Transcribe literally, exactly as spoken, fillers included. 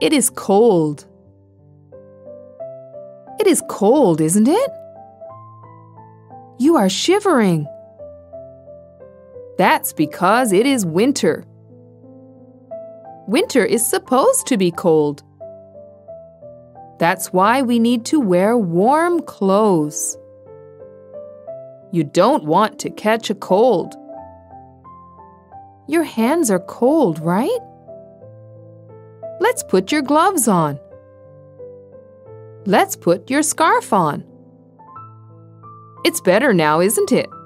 It is cold. It is cold, isn't it? You are shivering. That's because it is winter. Winter is supposed to be cold. That's why we need to wear warm clothes. You don't want to catch a cold. Your hands are cold, right? Let's put your gloves on. Let's put your scarf on. It's better now, isn't it?